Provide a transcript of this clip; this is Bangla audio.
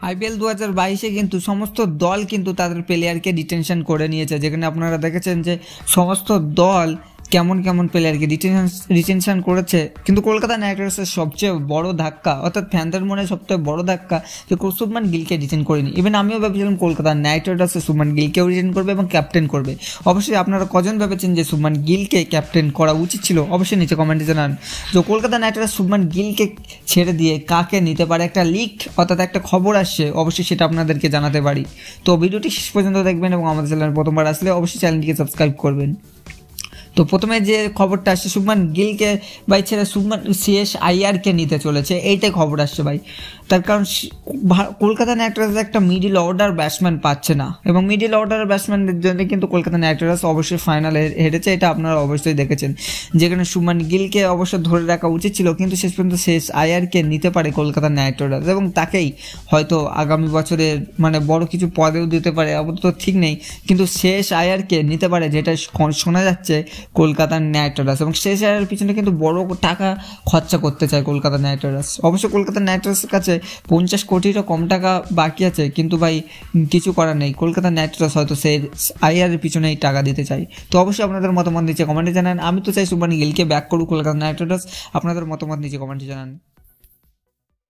আইপিএল 2022-এ কিন্তু সমস্ত দল কিন্তু তাদের প্লেয়ারকে ডিটেনশন করে নিয়েছে, যেখানে আপনারা দেখেছেন যে সমস্ত দল কেমন কেমন প্লেয়ারকে ডিটেনশন করেছে। কিন্তু কলকাতা নাইট রাইডার্সের সবচেয়ে বড় ধাক্কা, অর্থাৎ ফ্যানদের মনে সবচেয়ে বড় ধাক্কা যে শুভমান গিলকে ডিটেন করেনি। ইভেন আমিও ভেবেছিলাম কলকাতা নাইট রাইডার্সে শুভমান গিলকেও ডিটেন করবে এবং ক্যাপ্টেন করবে। অবশ্যই আপনারা কজন ভেবেছেন যে শুভমান গিলকে ক্যাপ্টেন করা উচিত ছিল, অবশ্যই নিচে কমেন্টে জানান। তো কলকাতা নাইট রাইডার্স শুভমান গিলকে ছেড়ে দিয়ে কাকে নিতে পারে, একটা লিক অর্থাৎ একটা খবর আসছে, অবশ্যই সেটা আপনাদেরকে জানাতে পারি। তো ভিডিওটি শেষ পর্যন্ত দেখবেন এবং আমাদের চ্যানেল প্রথমবার আসলে অবশ্যই চ্যানেলটিকে সাবস্ক্রাইব করবেন। তো প্রথমে যে খবরটা আসছে শুভমান গিলকে ভাই ছেড়ে CSIR-কে নিতে চলেছে, এইটাই খবর আসছে ভাই। তার কারণ কলকাতা নাইট রাইডার্স একটা মিডিল অর্ডার ব্যাটসম্যান পাচ্ছে না, এবং মিডিল অর্ডার ব্যাটসম্যানদের জন্য কিন্তু কলকাতা নাইট রাইডার্স অবশ্যই ফাইনালে হেরেছে, এটা আপনারা অবশ্যই দেখেছেন। যেখানে শুভমান গিলকে অবশ্যই ধরে রাখা উচিত ছিল, কিন্তু শেষ পর্যন্ত CSIR-কে নিতে পারে কলকাতা নাইট রাইডার্স, এবং তাকেই হয়তো আগামী বছরের মানে বড় কিছু পদেও দিতে পারে, আপাতত ঠিক নেই, কিন্তু CSIR-কে নিতে পারে, যেটা শোনা যাচ্ছে কলকাতা নাইট রাইডার্স। এবং CSIR-এর পিছনে কিন্তু বড় টাকা খরচা করতে চায় কলকাতা নাইট রাইডার্স। অবশ্য কলকাতা নাইট রাইডার্সের কাছে 50 কোটিরও কম টাকা বাকি আছে, কিন্তু ভাই কিছু করার নেই, কলকাতা নাইট রাইডার্স হয়তো CSIR-এর পিছনেই টাকা দিতে চাই। তো অবশ্যই আপনাদের মতামত নিচে কমেন্টে জানান। আমি তো চাই শুভমান গিলকে ব্যাক করুক কলকাতা নাইট রাইডার্স, আপনাদের মতামত নিচে কমেন্টে জানান।